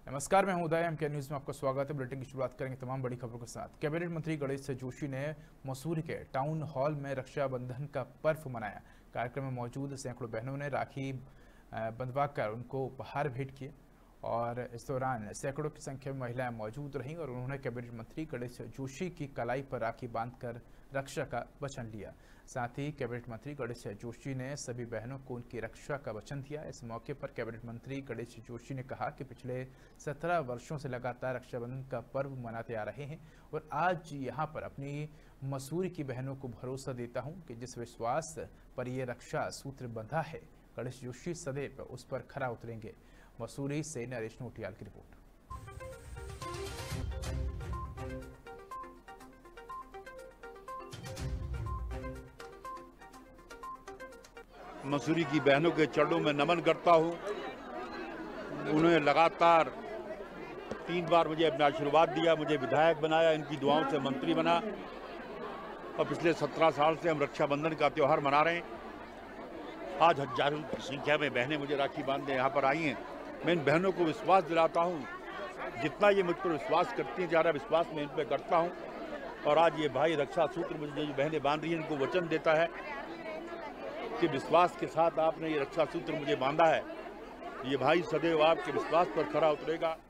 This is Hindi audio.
नमस्कार, मैं हूं उदय। एमके न्यूज में आपका स्वागत है। बुलेटिन की शुरुआत करेंगे तमाम बड़ी खबरों के साथ। कैबिनेट मंत्री गणेश जोशी ने मसूरी के टाउन हॉल में रक्षाबंधन का पर्व मनाया। कार्यक्रम में मौजूद सैकड़ों बहनों ने राखी बंधवाकर उनको उपहार भेंट किए और इस दौरान सैकड़ों की संख्या में महिलाएं मौजूद रहीं और उन्होंने कैबिनेट मंत्री गणेश जोशी की कलाई पर राखी बांधकर रक्षा का वचन लिया। साथ ही कैबिनेट मंत्री गणेश जोशी ने सभी बहनों को उनकी रक्षा का वचन दिया। इस मौके पर कैबिनेट मंत्री गणेश जोशी ने कहा कि पिछले 17 वर्षों से लगातार रक्षाबंधन का पर्व मनाते आ रहे हैं और आज यहाँ पर अपनी मसूरी की बहनों को भरोसा देता हूँ कि जिस विश्वास पर ये रक्षा सूत्र बंधा है, गणेश जोशी सदैव उस पर खरा उतरेंगे। मसूरी से नरेश नोटियाल की रिपोर्ट। मसूरी की बहनों के चरणों में नमन करता हूं। उन्होंने लगातार 3 बार मुझे अपना आशीर्वाद दिया, मुझे विधायक बनाया, इनकी दुआओं से मंत्री बना और पिछले 17 साल से हम रक्षाबंधन का त्यौहार मना रहे हैं। आज हजारों की संख्या में बहनें मुझे राखी बांधने यहाँ पर आई हैं। मैं इन बहनों को विश्वास दिलाता हूँ, जितना ये मुझ पर विश्वास करती हैं ज़्यादा विश्वास मैं इन पर करता हूँ। और आज ये भाई रक्षा सूत्र मुझे जो बहनें बांध रही हैं, इनको वचन देता है कि विश्वास के साथ आपने ये रक्षा सूत्र मुझे बांधा है, ये भाई सदैव आपके विश्वास पर खरा उतरेगा।